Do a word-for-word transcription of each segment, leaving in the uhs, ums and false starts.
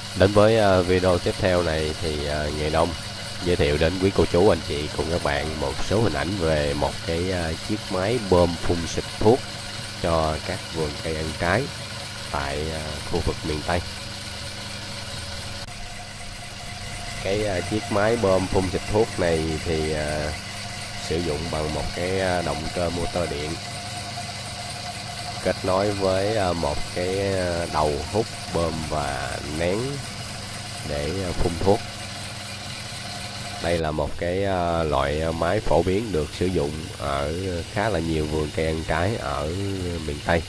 Đến với uh, video tiếp theo này thì uh, Nghề Nông giới thiệu đến quý cô chú anh chị cùng các bạn một số hình ảnh về một cái uh, chiếc máy bơm phun xịt thuốc cho các vườn cây ăn trái tại uh, khu vực miền Tây. Cái uh, chiếc máy bơm phun xịt thuốc này thì uh, sử dụng bằng một cái động cơ motor điện kết nối với một cái đầu hút bơm và nén để phun thuốc. Đây là một cái loại máy phổ biến được sử dụng ở khá là nhiều vườn cây ăn trái ở miền Tây.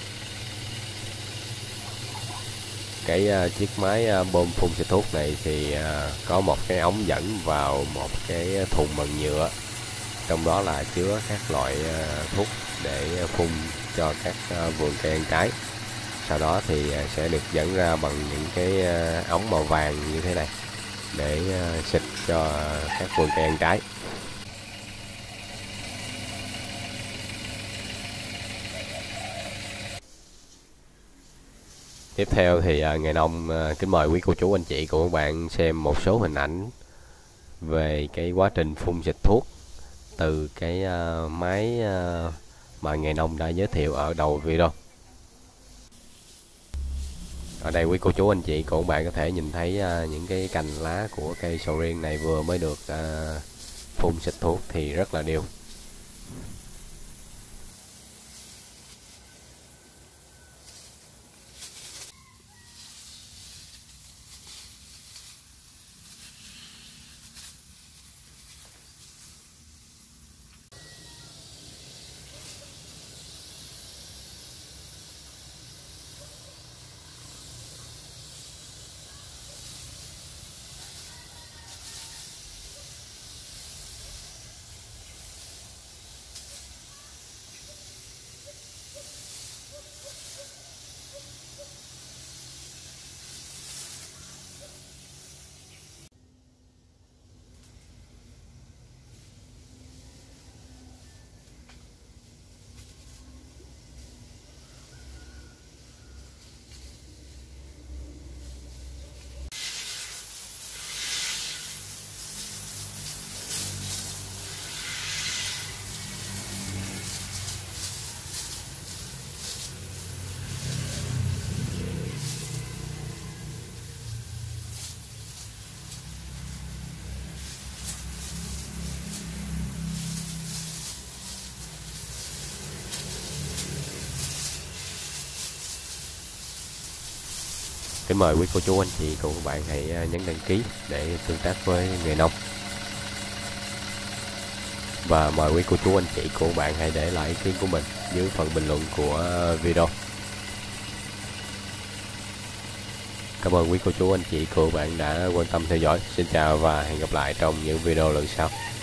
Cái chiếc máy bơm phun xịt thuốc này thì có một cái ống dẫn vào một cái thùng bằng nhựa, trong đó là chứa các loại thuốc để phun cho các vườn cây ăn trái. Sau đó thì sẽ được dẫn ra bằng những cái ống màu vàng như thế này để xịt cho các vườn cây ăn trái. Tiếp theo thì Nghề Nông kính mời quý cô chú anh chị cùng các bạn xem một số hình ảnh về cái quá trình phun xịt thuốc từ cái máy mà Nghề Nông đã giới thiệu ở đầu video. Ở đây quý cô chú anh chị cùng bạn có thể nhìn thấy những cái cành lá của cây sầu riêng này vừa mới được phun xịt thuốc thì rất là đều. Kính mời quý cô chú anh chị cùng các bạn hãy nhấn đăng ký để tương tác với Nghề Nông. Và mời quý cô chú anh chị của bạn hãy để lại ý kiến của mình dưới phần bình luận của video. Cảm ơn quý cô chú anh chị của bạn đã quan tâm theo dõi. Xin chào và hẹn gặp lại trong những video lần sau.